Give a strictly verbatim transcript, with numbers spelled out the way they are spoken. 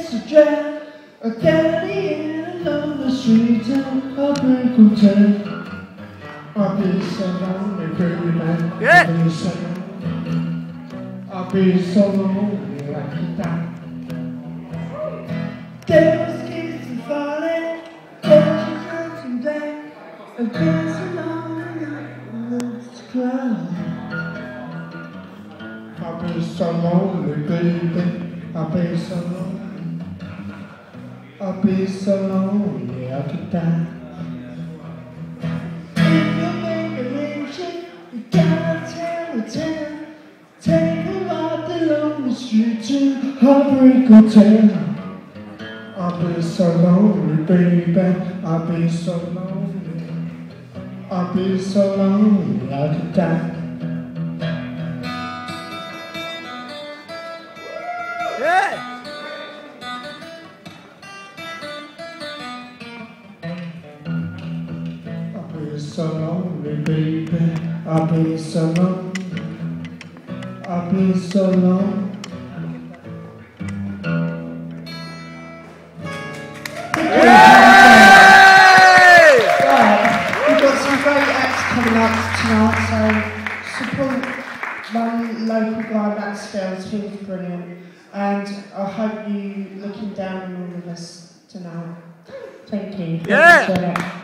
to drive a caddy along the street of Heartbreak Hotel. I'll be so lonely, baby, man. Yeah. I'll be so lonely. I'll be so lonely, I could die. Devil's kiss and falling, devil's kiss and death. I've been so lonely, I love to cry. I'll be so lonely, baby. I'll be so lonely. I'll be so lonely, I could die. If you make a mention, you gotta tell a tale. Take a ride along the street to Heartbreak Hotel. I'll be so lonely, baby. I'll be so lonely. I'll be so lonely, I could die. Yeah. I'll be so lonely, baby. I'll be so lonely. I'll be so lonely. We've got some great acts coming up tonight, so support my local blind acts girls. He was brilliant, and I hope you looking down on all of us tonight. Thank you. Yeah. Thank you.